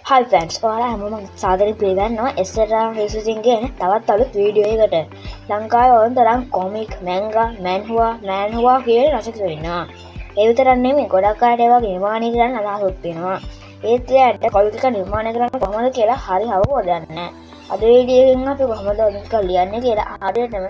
Hi friends, ඔයාලා හැමෝම සාදරයෙන් පිළිගන්නවා SRR Researching කියන තවත් අලුත් වීඩියෝ එකකට. ලංකාවේ ඕන තරම් කොමික්, මැංගා, මැන්හුවා කියන රසක වෙනවා. ඒ විතරක් නෙමෙයි ගොඩක් අයට ඒවා නිර්මාණය කරන්න අදහසක් තියෙනවා. ඒත් එයාට කොමික් එක නිර්මාණය කරන්න කොහොමද කියලා හරි අවබෝධයක් නැහැ. අද වීඩියෝ එකෙන් අපි කොහොමද කොමික් එක ලියන්නේ කියලා හරියටම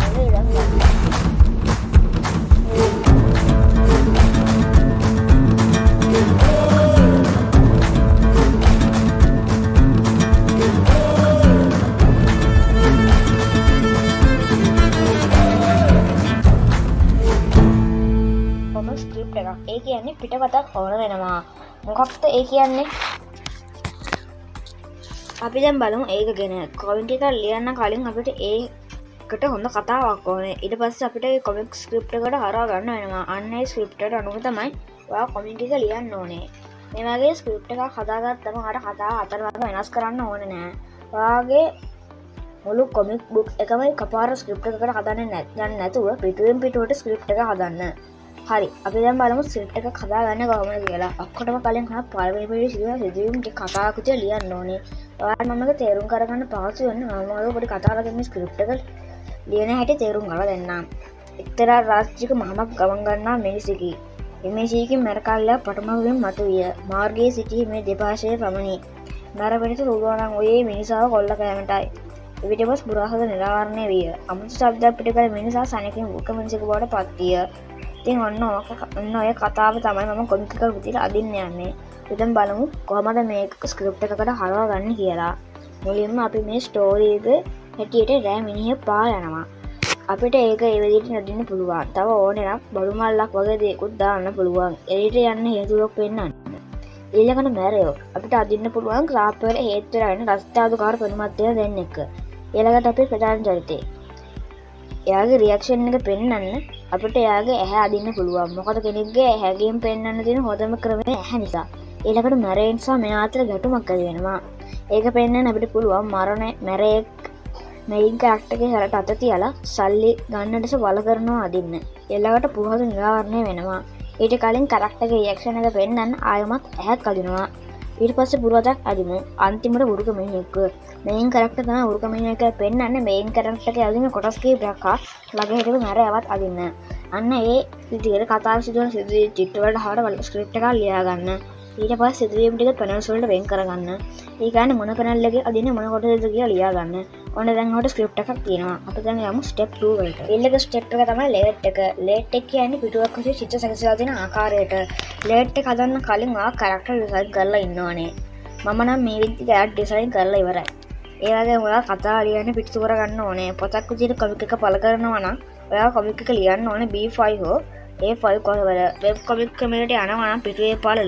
ස්ක්‍රිප්ට් එකක්. ඒ කියන්නේ පිටපතක් ඕන වෙනවා. මොකක්ද ඒ කියන්නේ? අපි දැන් බලමු ඒක ගැන. කොමික් එක ලියන්න කලින් අපිට ඒකට හොඳ කතාවක් ඕනේ. ඊට පස්සේ අපිට කොමික් ස්ක්‍රිප්ට් එකට හරවා ගන්න වෙනවා. අන්න ඒ ස්ක්‍රිප්ට් එකට අනුව තමයි ඔයා කොමික් එක ලියන්න ඕනේ. මේ වගේ ස්ක්‍රිප්ට් එකක් හදාගත්තම ඔයාට කතාව අතරමඟ වෙනස් කරන්න ඕනේ නෑ. ඔයාගේ මුළු කොමික් බුක් එකම එකපාර ස්ක්‍රිප්ට් එකකට හදන්න නැතුව පිටුවෙන් පිටුවට ස්ක්‍රිප්ට් එක හදන්න. හරි අපි දැන් බලමු ස්ක්‍රිප්ට් එක හදාගන්න කොහොමද කියලා. ඔක්කොටම කලින් පළවෙනි සිදුවීම් ටික කතාවක් විතර ලියන්න ඕනේ. ඔයාලා මම මේක තේරුම් කරගන්න පහසු වෙන්න මම ඔයාලට කතාවක් මේ ස්ක්‍රිප්ට් එක ලියන හැටි තේරුම් ගන්න දෙන්නම්. එක්තරා රාජ්‍යයක මහමක් ගමන් ගන්නා මිනිසෙකි. මේ සීකි මරකල්ලා පටමගෙන් මතුවිය. මාර්ගයේ සිටි මේ දෙපාර්ශ්වයේ පමණි. මර වෙනස රූපවණන් ඔයේ මිනිසාව කොල්ල කෑමටයි. එවිට බස් පුරාහද නිරාවරණය විය. අමුතු ශබ්දයක් පිට කළ මිනිසා සනකින් මුක මිනිසෙකු බවට පත් විය. ඉතින් ඔන්න ඔය කතාව තමයි මම කොමික් එක විදිහට අදින්න යන්නේ. ඉතින් බලමු කොහමද මේක ස්ක්‍රිප්ට් එකකට හරවා ගන්න කියලා. මුලින්ම අපි මේ ස්ටෝරි එක හැටියට රෑ මිනිහ පා යනවා. අපිට ඒක ඒ විදිහට නදින්න පුළුවන්. තව ඕනේ නම් බඩු මල්ලක් වගේ දෙයක්ත් දාන්න පුළුවන්. එළියට යන්න හේතුවක් පෙන්වන්න. ඊළඟට මැරයෝ අපිට අදින්න පුළුවන් ක්‍රාෆ්ට් වල හේතු වෙලා ඉන්න රස්තාදුකාර පෙනුමත් වෙන දෙන්නෙක්. ඊළඟට අපි ප්‍රධාන චරිතේ එයාගේ රියැක්ෂන් එක පෙන්වන්න අපිට එයාගේ ඇහැ අදින්න පුළුවන්. මොකද කෙනෙක්ගේ ඇහැගෙන් පෙන්වන්න තියෙන හොඳම ක්‍රමය ඇහැ නිසා. ඊළඟට මැරෙන් සහ මෙයා අතර ගැටුමක් ඇති වෙනවා. ඒක පෙන්වන්න අපිට පුළුවන් මැරෙක් මේන් කැරක්ටර් එකේ හැරට අත තියලා සල්ලි ගන්නටස බල කරනවා අදින්න. ඊළඟට පුරහදු නිරාවරණය වෙනවා. ඊට කලින් කැරක්ටර් එකේ රියැක්ෂන් එක පෙන්වන්න ආයමත් ඇහැක් අදිනවා. ඊට පස්සේ පුරවතක් අදිමු. අන්තිමට උරුක මිනිහෙක්. මේන් කැරක්ටර් තමයි උරුක මිනිහෙක් පෙන්වන්නේ. මේන් කැරක්ටර් එකේ අදින කොටස් කීපයක් ළඟ හිටපු මැරයවත් අදින්න. අන්න ඒ විදිහට කතාව සිදුවන චිත්‍ර වලට හරවලා ස්ක්‍රිප්ට් එකක් ලියා ගන්න. ඊට පස්සේ සිදුවීම් ටික පැනල්ස් වලට වෙන් කරගන්න. ඒ කියන්නේ මොන පැනල් එකේ අදින්නේ මොන කොටසද කියලා ලියා ගන්න. ඔන්න දැන් ඔයාලට ස්ක්‍රිප්ට් එකක් තියෙනවා. අපි දැන් යමු ස්ටෙප් 2 වලට. ඊළඟ ස්ටෙප් එක තමයි ලේට් එක. ලේට් එක කියන්නේ පිටුවක් විසින් චිත්‍ර සැකසලා තියෙන ආකාරයට. ලේට් එක හදන්න කලින් ඔයා කැරක්ටර් ඩිසයින් කරලා ඉන්න ඕනේ. මම නම් මේ විදිහට කැරක්ටර් ඩිසයින් කරලා ඉවරයි. ඒ වගේම ඔයා කතා ලියන්න පිටු කරගන්න ඕනේ. පොතක් විදිහට කොමික් එක පළ කරනවා නම් ඔයා කොමික් එක ලියන්න ඕනේ B5 හෝ A5 කොටවල. වෙබ් කොමික් කමියුනිටි යනවා නම් පිටුවේ පළල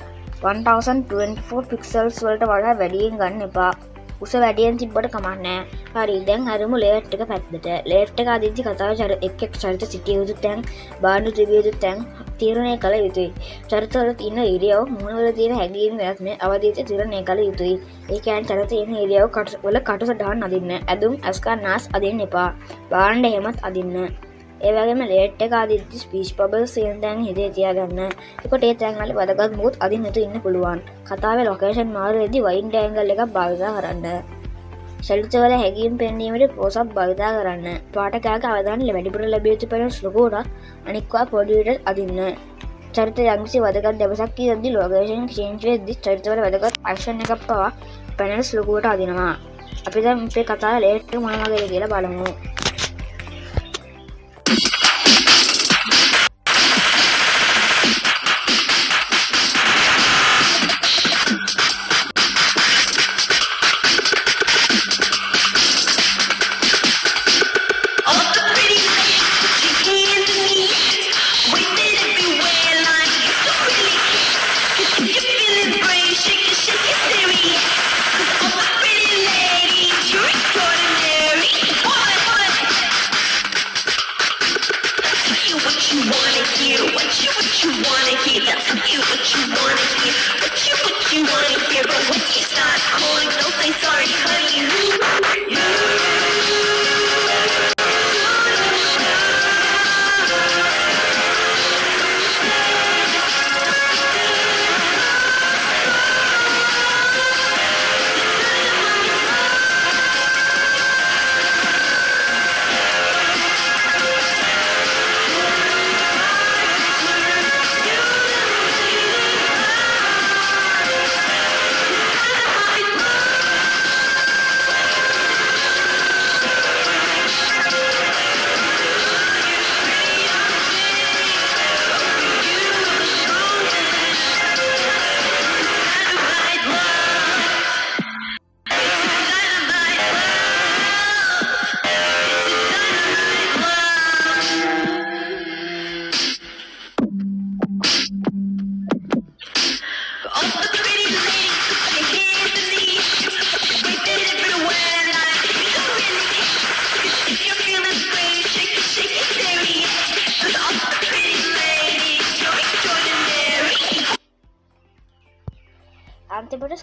1024 පික්සල්ස් වලට වඩා වැඩියෙන් ගන්න එපා. උස වැඩියෙන් තිබ්බට කමක් නැහැ. හරි දැන් හරිමු ලේයර් එක පැත්තට. ලේයර් එක අදින්දි කතාව එක් චරිත සිටිය යුතු තැන්, බාණ්ඩු තිබිය යුතු තැන් තීරණය කළ යුතුයි. චරිතවල තියෙන ඉරියව්, මුහුණවල තියෙන හැඟීම් වෙනස් මේ අවධියට තීරණය කළ යුතුයි. ඒ කියන්නේ චරිතයේ තියෙන ඉරියව් වල කටුසටහන් අදින්න. ඇඳුම්, අස්කන්, නාස් අදින්න එපා. බාණ්ඩ එහෙමත් අදින්න. ඒ වගේම ලේට් එක අදිද්දි ස්පීච් බබල්ස් කියන තැන් හිතේ තියාගන්න. ඒකට ඒ තැන් වල වැදගත් මොකුත් අදින්න නැතුව ඉන්න පුළුවන්. කතාවේ ලොකේෂන් මාරුවේදී වයින්ඩ් ඇන්ගල් එකක් භාවිත කරන්න. චරිතවල හැඟීම් පෙන්වීමට පොසප් භාවිත කරන්න. පාඨකයාගේ අවධානය වැඩිපුර ලැබිය යුතු පැනල්ස් ලොකුවට අනික්වා පොඩි විදිහට අදින්න. චරිත යම්කිසි වැදගත් දවසක් කියද්දී ලොකේෂන් චේන්ජ් වෙද්දී චරිතවල වැදගත් ඇක්ෂන් එකක් පවා පැනල්ස් ලොකුවට අදිනවා. අපි දැන් මේ කතාවේ ලේට් එක මොන වගේද කියලා බලමු.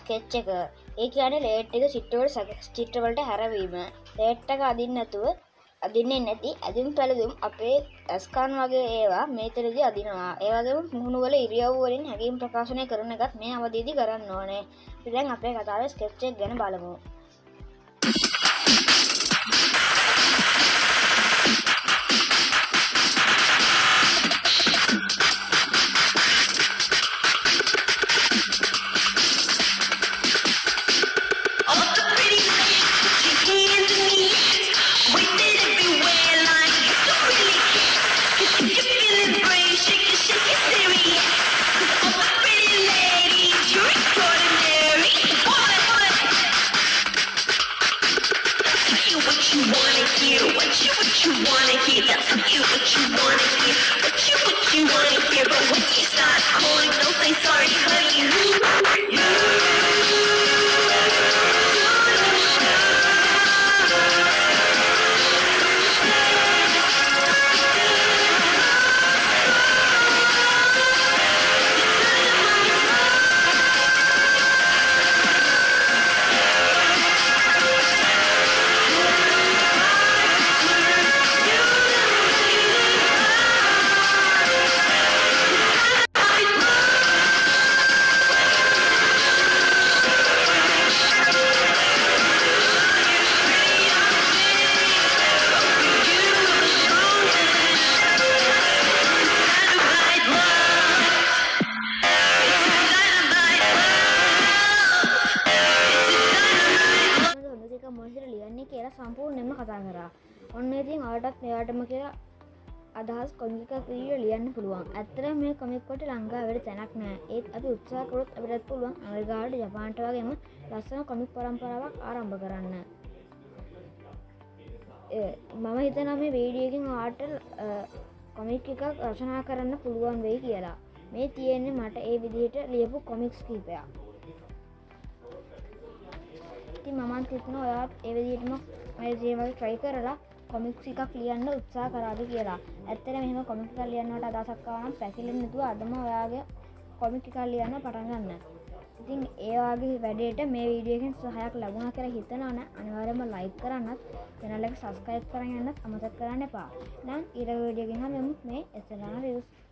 ස්කෙච් එක. ඒ කියන්නේ ලේට් එක චිත්‍රවලට හැරවීම. ලේට් එක අදින්නේ නැති ඇඳුම් පැළඳුම් අපේ ඇස්කන් වගේ ඒවා මේතරදී අදිනවා. ඒ වගේම මුහුණු වල ඉරියව් වලින් හැඟීම් ප්‍රකාශනය කරන එකත් මේ අවධියේදී කරන්න ඕනේ. අපි දැන් අපේ කතාවේ ස්කෙච් එක ගැන බලමු. සම්පූර්ණයෙන්ම කතා කරා. ඔන්න ඉතින් ආටත් මෙයාටම කියලා අදහස් කොමික් එකක් විදිහට ලියන්න පුළුවන්. ඇත්තටම මේ කොමික් වලට ලංකාවේ තැනක් නැහැ. ඒත් අපි උත්සාහ කරොත් අපිටත් පුළුවන් ඇමරිකාවට ජපානට වගේම ලස්සන කොමික් පරම්පරාවක් ආරම්භ කරන්න. මම හිතනවා මේ වීඩියෝ එකකින් ආට කොමික් එකක් රචනා කරන්න පුළුවන් වෙයි කියලා. මේ තියෙන්නේ මට ඒ විදිහට ලියපු කොමික්ස් කීපයක්. ඉතින් මමත් හිතනවා ඔයාත් ඒ විදිහටම මේ වගේ try කරලා කොමික්ස් එකක් ලියන්න උත්සාහ කරාද කියලා. ඇත්තටම මෙහෙම කොමික් එකක් ලියන්නට අදහසක් ආවා නම් පැකිලෙන්නේ නැතුව අදම ඔයාගේ කොමික් එකක් ලියන්න පටන් ගන්න. ඉතින් ඒ වගේ වැඩේට මේ වීඩියෝ එකෙන් සහායක් ලැබුණා කියලා හිතනවා නම් අනිවාර්යයෙන්ම like කරන්නත් channel එක subscribe කරගෙන යන්නත් අමතක කරන්න එපා. නම් ඊළඟ වීඩියෝ එකකින් හම්බෙමු. මේ එසලාන views